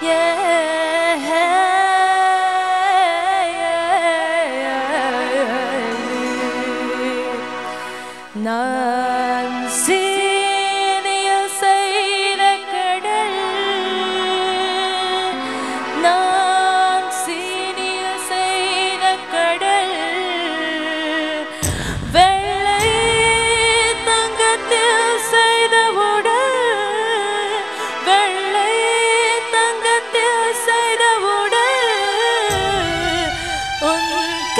நான் சீனியில் செய்த கடல், நான் சீனியில் செய்த கடல், வெள்ளை தங்கத்தில் செய்த உடல், வெள்ளை தங்கத்தில் செய்த உடல், உன்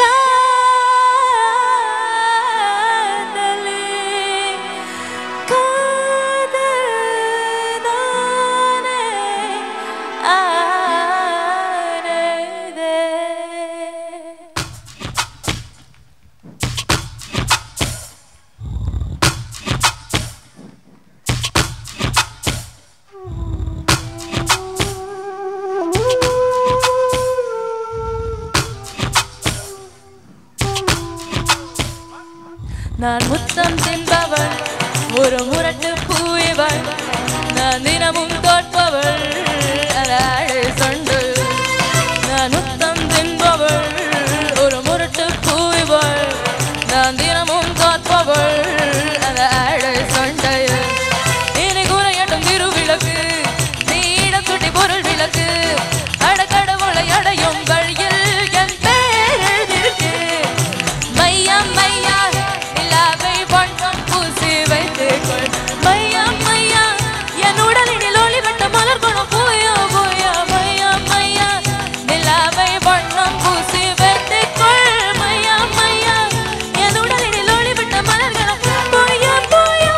நான் முத்தம் தின்பவள், ஒரு முரட்டு பூயவள், நான் தினமும் தோற்பவள், அழகு சொண்டு. நான் முத்தம் தின்பவள், ஒரு முரட்டு பூயவள், நான் தினமும் தோற்பவள், அழகு சொண்டு. இனி குறையட்டும் திருவிளக்கு, நீடம் சுட்டி பொருள் விளக்கு, அடக்கடவுளை அடையும் வழியில் என் பேர் எழுதிருக்கு. மையா மையா மையா மையா என் உடலினில் ஒளிவட்ட மலர் குணம் போயா போயா. மையா மையா நிலாவை வண்ணம் பூசி வைத்துக்கொள். மையா மையா என் உடலினில் ஒளிவட்ட மலர் குணம் போயா போயா.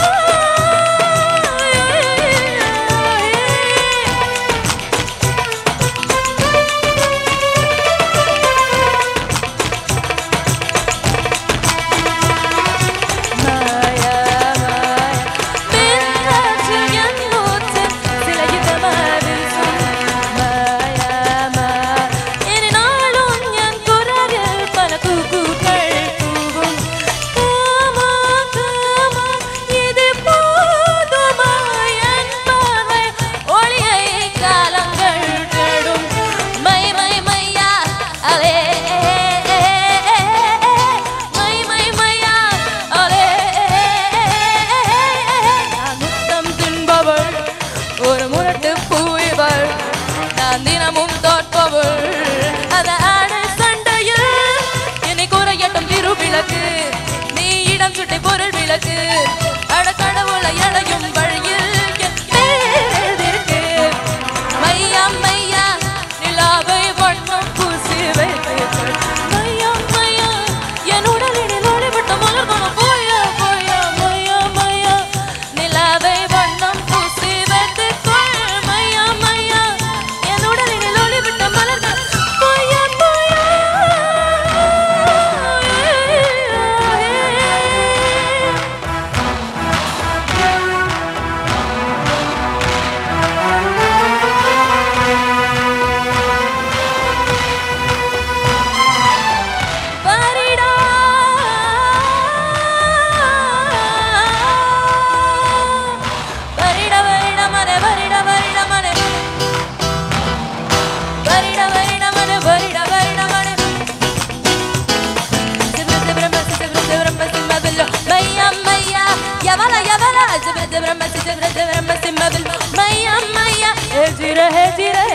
ஒரு முரட்டு பூயவள், நான் தினமும் தோற்பவள், அது ஆட சண்டையில் இனி குறையட்டும் திருவிளக்கு, நீ இடம் சுட்டி பொருள் விளக்கு, அடக்கடவுளை அடையும் வழியில் என் பேர் எழுதிருக்கு. மையா மையா நிலாவை வண்ணம் பூசி வைத்துக்கொள். மையா மையா என் உடலினில் ஒளிவிட்ட மலர் குணம் போயா போயா. மையா மையா நிலாவை வண்ணம் பூசி Mayya mayya, hejire hejire.